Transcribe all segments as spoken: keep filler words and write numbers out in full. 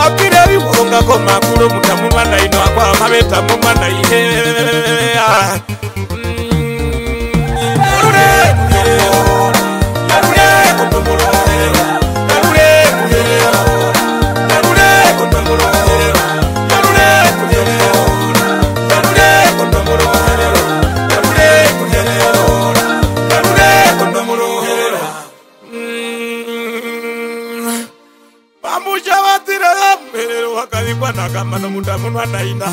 Akire wonga ko makuru mutamu na ino akwa mabeta mumba na ihe. Wakalipa kama na muda mwana naina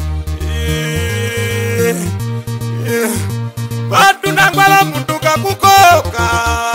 watu nangwala mutuka kukoka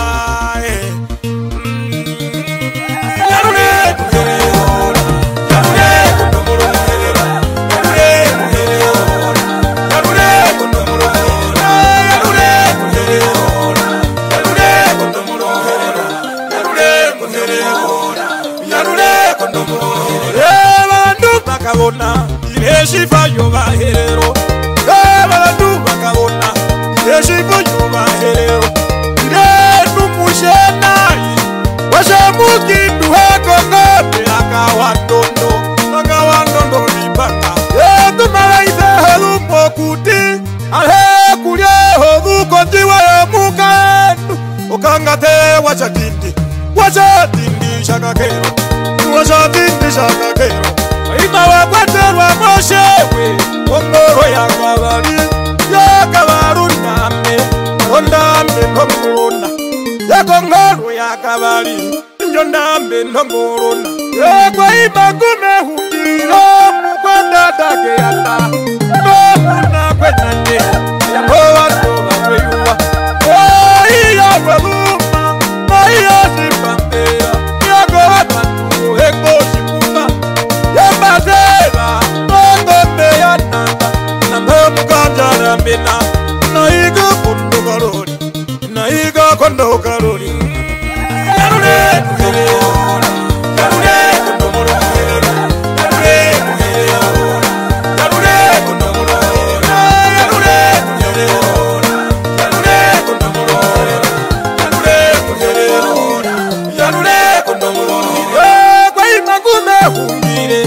Bakabona ileshifa yoba herero abantu bakabona ileshifa yoba herero ndetu mushena washamuki duhako ngabe akawandondo akawandondo libanga yetu malaize helumo kuti alhe kulye hoduko jiwa ya mukanu ukangate wachakindi wachatindi shakakero wachatindi shakakero Ima wakwaterwa moshewe Ongoro ya kabari Ya kabaru name Ondambe nongorona Ya kongoro ya kabari Njondambe nongorona Ya kwa ima kume hukiro Mkwanda take yata Mbona kwenane Ya kowa toba kweyuwa Oh iya waluma Na iya sipambea Ya kowa tatu heko shikuta Yambazela, Mongo meya namba Namba mukanja mbina Naiga kondo karori Naiga kondo karori Yarule muhere ora Yarule kondo moro muhere Yarule muhere ora Yarule kondo moro muhere Yarule muhere ora Yarule kondo moro muhere Yarule muhere ora Yarule kondo moro muhere Kwa imagume humire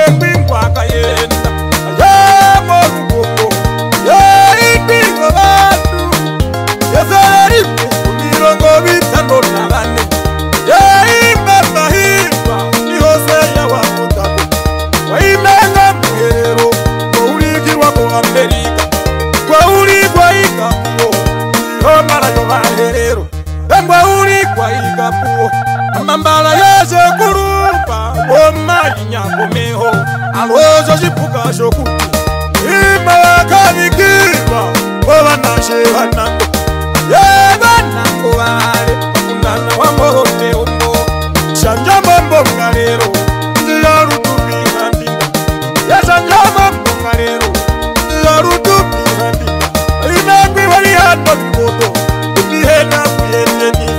Mambala yeze kurupa Oma inyakomeho Alozo jipuka shokuti Ima wakanikiwa Owa nashe wanango Yeba nango wale Wakundana wamote umo Shanja mambo mngalero Ndiya rutubi handinda Ya shanja mambo mngalero Ndiya rutubi handinda Imekwi wali hando mikoto Imihena kuyeneni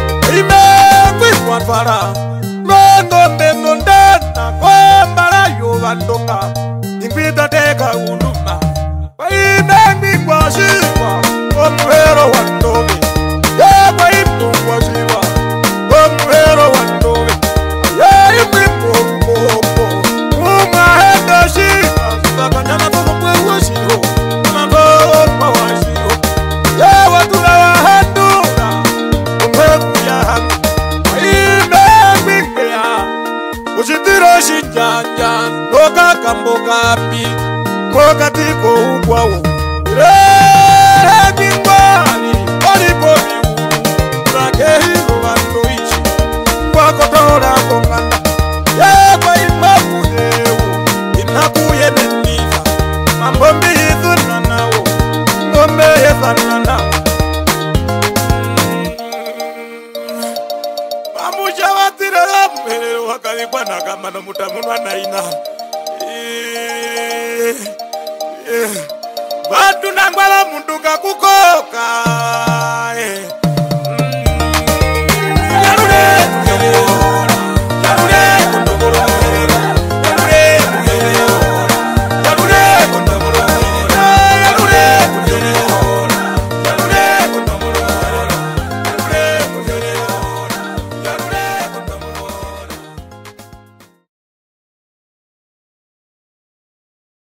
Fara Ngondo mbendo ndena Kwa mbara yuvandoka Nipita teka uluma Kwa imemi kwa shiwa Kwa muhero wandobe Ya kwa imu kwa shiwa Kwa muhero wandobe Ya imu mpopo Uma henda shiwa Saka nyama koko mwe wa shiro Mambo kwa wa shiro Ya watula wa handura Umheku ya hangu Ushitiro shinjanja Noka kamboka pi Koka tiko ukwawo Rehe kingwani Olipo miuru Nake hiro wando ishi Kwa kotora kongana Yekwa imaku hewu Inaku yenenifa Mambombi hizu nanawo Ngombe yeza nanawo Mamusha watire Mwere wakalipa na kama na mutamunwa na ina Watu nangwala munduka kukoka